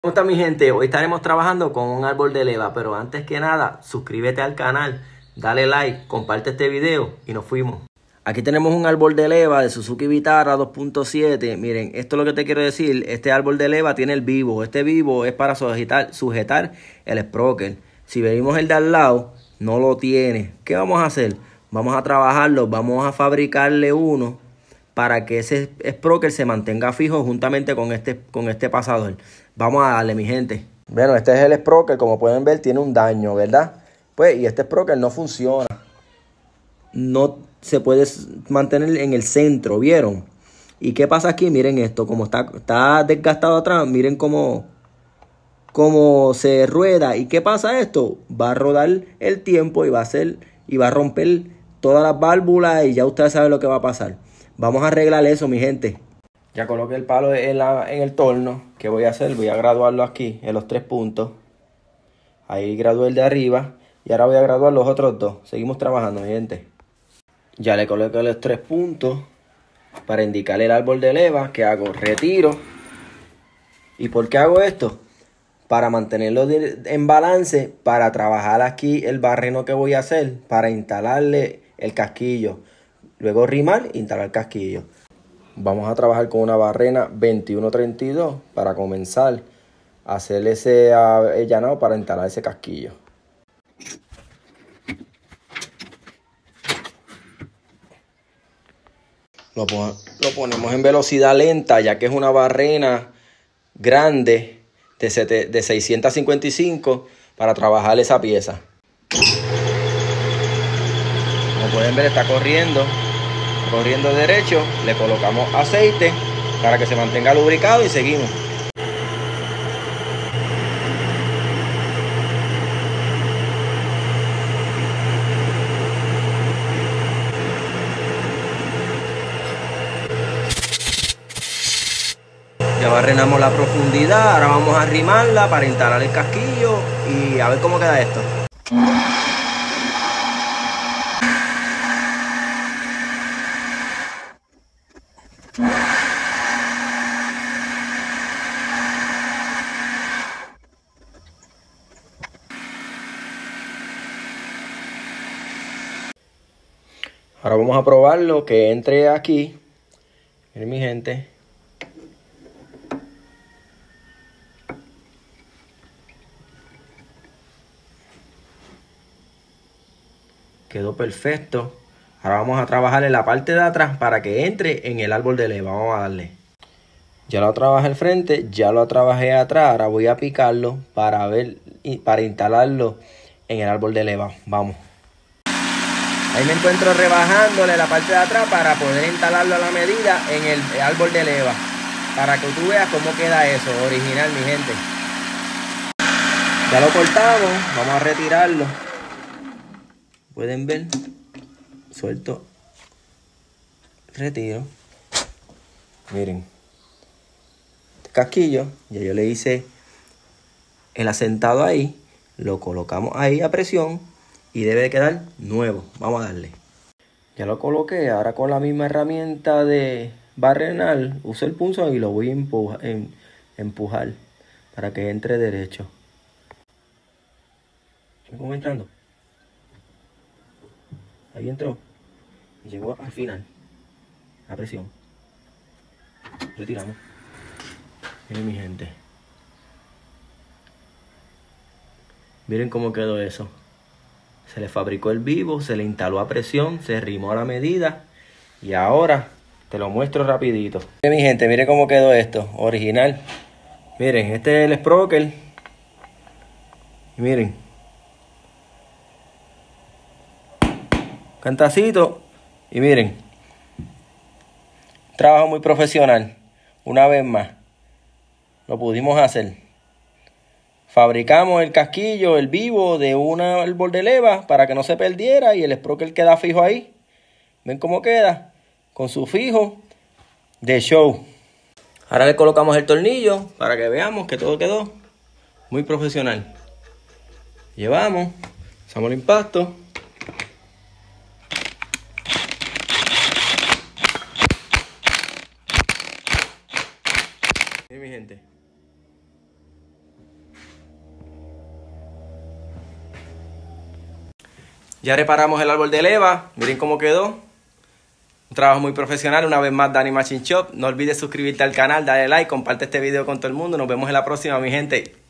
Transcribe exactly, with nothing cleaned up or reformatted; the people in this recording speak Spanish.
¿Cómo está mi gente? Hoy estaremos trabajando con un árbol de leva, pero antes que nada, suscríbete al canal, dale like, comparte este video y nos fuimos. Aquí tenemos un árbol de leva de Suzuki Vitara dos punto siete. Miren, esto es lo que te quiero decir. Este árbol de leva tiene el vivo. Este vivo es para sujetar, sujetar el sprocket. Si venimos el de al lado, no lo tiene. ¿Qué vamos a hacer? Vamos a trabajarlo, vamos a fabricarle uno para que ese sprocket se mantenga fijo juntamente con este, con este pasador. Vamos a darle, mi gente. Bueno, este es el sprocket, como pueden ver, tiene un daño, ¿verdad? Pues, y este sprocket no funciona. No se puede mantener en el centro, ¿vieron? ¿Y qué pasa aquí? Miren esto, como está, está desgastado atrás, miren cómo, cómo se rueda. ¿Y qué pasa esto? Va a rodar el tiempo y va a hacer, y va a romper todas las válvulas y ya ustedes saben lo que va a pasar. Vamos a arreglar eso, mi gente. Ya coloqué el palo en, la, en el torno. ¿Qué voy a hacer? Voy a graduarlo aquí en los tres puntos. Ahí gradué el de arriba. Y ahora voy a graduar los otros dos. Seguimos trabajando, mi gente. Ya le coloqué los tres puntos para indicar el árbol de leva. ¿Qué hago? Retiro. ¿Y por qué hago esto? Para mantenerlo en balance, para trabajar aquí el barreno que voy a hacer, para instalarle el casquillo. Luego rimar e instalar el casquillo. Vamos a trabajar con una barrena veintiuno treinta y dos para comenzar a hacer ese allanado para instalar ese casquillo. Lo, pon lo ponemos en velocidad lenta, ya que es una barrena grande de, de seiscientos cincuenta y cinco para trabajar esa pieza. Como pueden ver, está corriendo. Corriendo derecho, le colocamos aceite para que se mantenga lubricado y seguimos. Ya barrenamos la profundidad, ahora vamos a arrimarla para instalar el casquillo y a ver cómo queda esto. Ahora vamos a probarlo, que entre aquí. Miren, mi gente. Quedó perfecto. Ahora vamos a trabajar en la parte de atrás para que entre en el árbol de leva. Vamos a darle. Ya lo trabajé al frente, ya lo trabajé atrás. Ahora voy a picarlo para ver, para instalarlo en el árbol de leva. Vamos. Ahí me encuentro rebajándole la parte de atrás para poder instalarlo a la medida en el árbol de leva. Para que tú veas cómo queda eso, original, mi gente. Ya lo cortamos, vamos a retirarlo. Pueden ver, suelto, retiro. Miren, este casquillo, ya yo le hice el asentado ahí. Lo colocamos ahí a presión. Y debe de quedar nuevo. Vamos a darle. Ya lo coloqué. Ahora con la misma herramienta de barrenar, uso el punzón y lo voy a empujar, en, empujar para que entre derecho. ¿Cómo entrando? Ahí entró. Y llegó al final. A presión. Retiramos. Miren, mi gente. Miren cómo quedó eso. Se le fabricó el vivo, se le instaló a presión, se rimó a la medida. Y ahora te lo muestro rapidito. Miren, mi gente, miren cómo quedó esto, original. Miren, este es el sprocket. Y miren. Cantacito. Y miren. Trabajo muy profesional. Una vez más. Lo pudimos hacer. Fabricamos el casquillo, el vivo de un árbol de leva para que no se perdiera y el sprocket queda fijo ahí. ¿Ven cómo queda? Con su fijo de show. Ahora le colocamos el tornillo para que veamos que todo quedó muy profesional. Llevamos, usamos el impacto. Miren, mi gente. Ya reparamos el árbol de leva. Miren cómo quedó. Un trabajo muy profesional. Una vez más, Danny Machine Shop. No olvides suscribirte al canal, darle like, comparte este video con todo el mundo. Nos vemos en la próxima, mi gente.